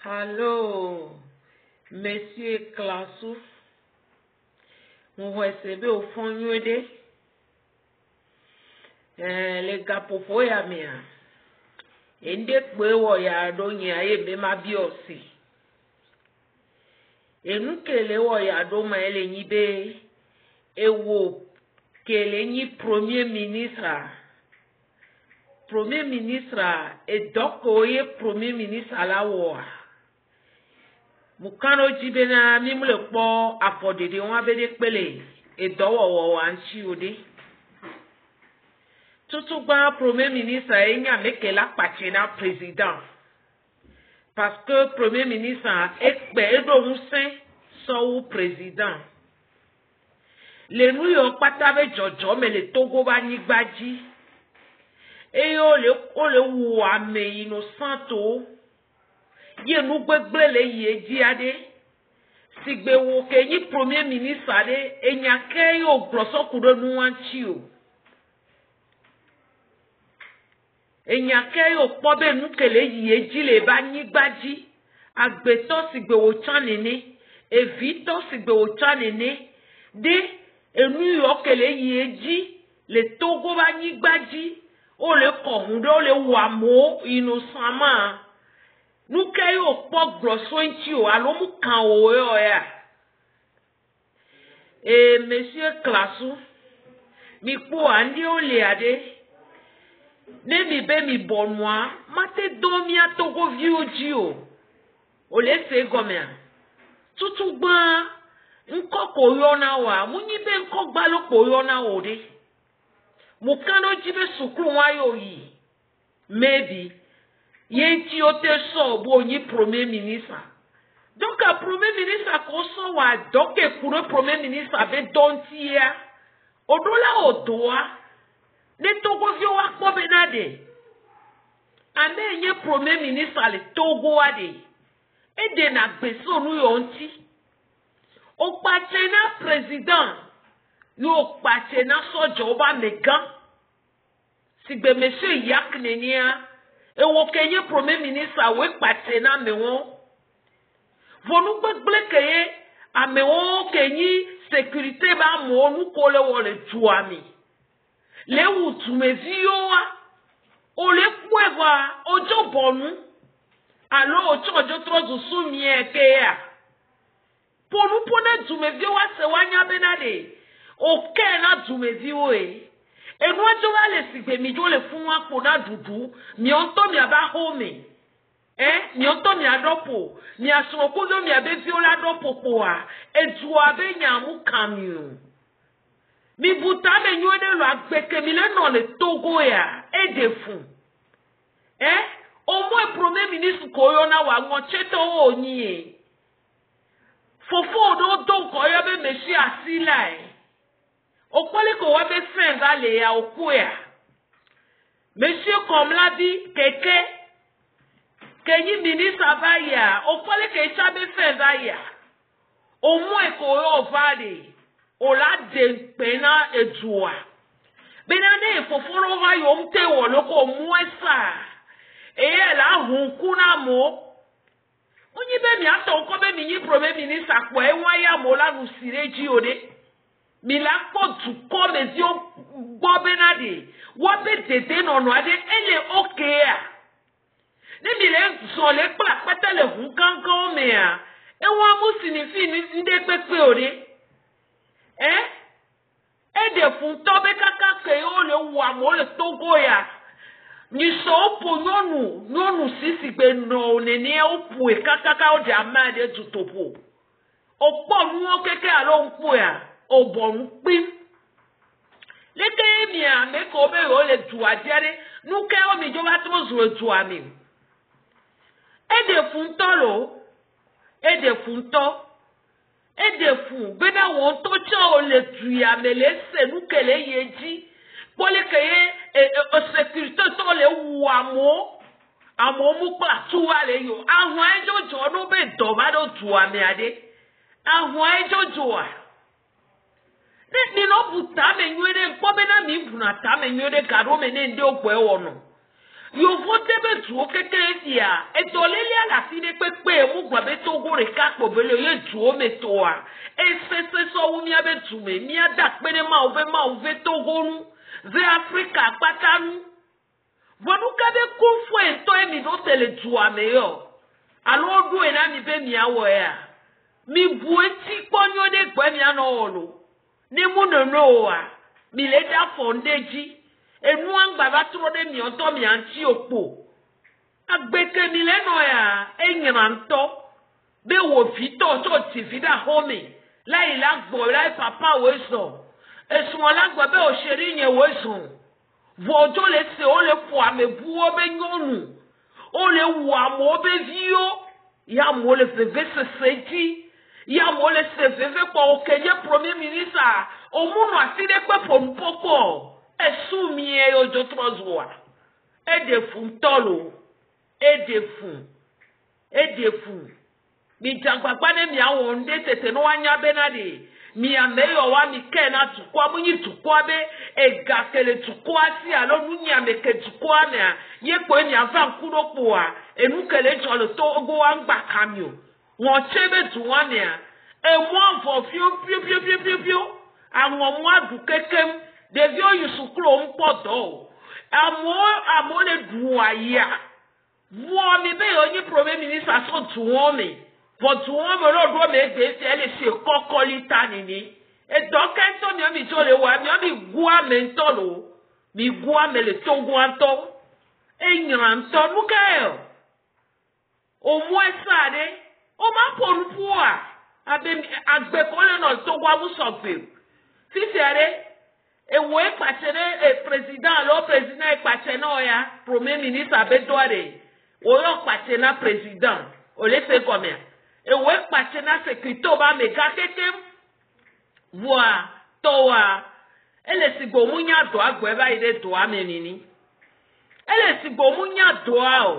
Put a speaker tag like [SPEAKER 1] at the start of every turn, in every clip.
[SPEAKER 1] Allô, Monsieur Classou, on va essayer au fond de les gars pour ya mia. Ende kwe wo ya do nya ye be ma bi osi. Enu kele wo ya do ma ele nyi be ewo kele nyi premier ministre. Premier ministre et donc oye premier ministre la wo. Mukano jibe na mi mle po afodede won abede pele e dowo wo anchi ode. Tutu gba premier ministre enya meke la pache na président. Parce que premier ministre ekpe edo musen so ou président. Le New York patabe jojo me le Togo ba nigbaji. E yo le wu ame innocento. Ye nou gbegble le ye di ade. Sigbe wo ke yi premier ministre ade enya ke yo grosso kudo nu anchi o. Enyake yo pobe nukele yeji le ba nyigbaji agbeto sigbe wo chanene evito sigbe wo chanene de enu yo kele yeji le Togo ba nyigbaji o le kohunde o le wamo innocemment nuke yo po grosso nchi o alomu kan o yo ya monsieur Classou mi po andi o le ade ne mi be mi bonwa mate domia Togo viojio o le se gomea tutu gba nko ko yona wa munyi be nko gba lo ko yona o de mo kano jibe sukru wa yo yi maybe yenti o te so bo nyi premier ministre donc a premier ministre ko so wa donc e kuro premier ministre be dontia odola odoa ne Togo vio wa ko benade ande nye premier ministre le Togo ade e de na beso nu yonti o pache na président yo pache na sojo ba megan sigbe monsieur yaknenia e wo kenye premier ministre we pache na mewo vonu gbegble keye amewo kenyi sécurité ba mo nu ko le wo le tuami le wutu mevioa o le kweva ojo bonu alo ojo trozu sumie ke ya ponu pona dumevioa se wanya benade o ke na dumevio enu ajo wale sigbe mi jo le fun apo na dudu mi onto mi aba home mi onto mi adopo mi asoko do mi abe viola dopo poa edu abe nyamu kamiu mi buta me nyode lo agbeke mi le no le Togo ya edefu o mo premier ministre ko yo na wa ngo cheto onyi fofo do don ko yo be meshi asila o kole ko wa be fenga le ya okuya monsieur comme la di keke kenyi ministre abaya o kole ke cha be fenga ya o mo ko yo vale ola de pena edua benane foforo ha yo mte wo loko muesa la hunku na mo onyi be mi ato ko be mi yi premier ministre apo enwa ya mo la nu sireji ode mi la po du ko mezi o gbo benade wo be tete no no ade ele okay a ne mi le so le pa patele hun kankan me a enwa mu sinifi ni nde pepe ode de funto be kaka ke o le wa mo le Togo ya ni so po nonu sisi gbe no ne ni o pu e kaka ka o de amade tutopo o po nu o keke alo npo ya o bo npin le ke mi a me ko be o le tu ajere nu ke o mi jo ba to zo tu ami de funto lo de funto edefu bena won to cha o le tuya mele se nu kele yeji pole keye o sécurité to le wu amo mu pa tu ale yo ahun ejojo no be do ba do tu ame ade ahun ejojo a ni no buta me nwere po be na mi bu na ta me nwere karo me ne ndi ogbo e wono Yo vote be tuo keke dia. E dolele ala sine pepe mu gwa be togo reka po bele ye tuo me toa. E se so umi abe tume. Mi adak bene ma uve togo nu. Ze Afrika patanu. Vonu kabe kufo ento e mi do tele tuo me yo. Alo do e na mi be mi awo ya. Mi bueti konyo de gwe mi ano olo. Ni mu no wa. Mi le da fondeji. Enu angba ba tro de mi oto mi anti opo. Agbeke mi le no ya. Enyanto. Be wo fito to ti vida home. La ila gbo la papa we so. Esun la gbo be o seri yen we so. Vo to le se o le fo amebu o be nyonu. O le wu amo be vio. Ya mo le feve se seji. Ya mo le se feve po o kenye premier ministre. O mu no aside pe po mpoko. Esumi e ojo trozwa. Edefun tolo. Edefun. Mi jagbagba ne mi awon de tete no anya benade. Mi ameyo wa mi ke na tukwa munyi tukwa be egakele tukwa si alo munyi ameke tukwa na ye ko ni afa nkudo po a enu kele jolo to ogo wa ngba kamio. Won chebe tuwa ne a emu afo fio. Awon mu adu kekem devio yusukro mpodo. Amo le duaya. Wo mi be onyi premier minister so tuwo mi. But one more do me dey tell se kokoli tanini. E dokento mi jole wa mi gua mentolo. Mi gua me le tongo anto. E nyanto nukayo. O mo sade. O ma porupu a. Agbe kole no tongo amu sokwe. Sisiare e wo e patene e president lo president e patene oya premier ministre abedoare. O yo patena president. O le se comme e we patena secrétaire ba me gaketem voa toa ele sigbo munya do agbo eba ide do amenini ele sigbo munya do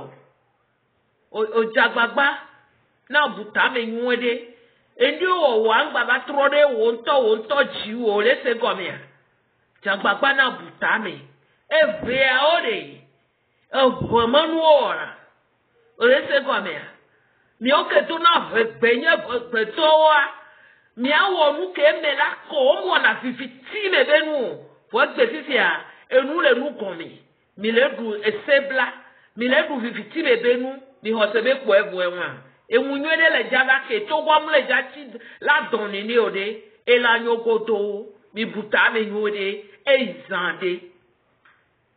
[SPEAKER 1] o jagbagba na buta me nwede endi o wa ngba ba trode wo nto ji wo le se gomia jagbagba na buta me eve a ore o bomanu ora o le se gomia mi o ke tu na gbenye gbetowa mi awo nu ke mela ko mo na fifiti me benu fo gbe fifi a enu le nu kon mi le du esebla mi le du fifiti me benu mi ho se be ko evu enwa enwunyo de le jaba ke to gwa mu le jati la don ni ode e la nyokoto mi buta me nyode e izande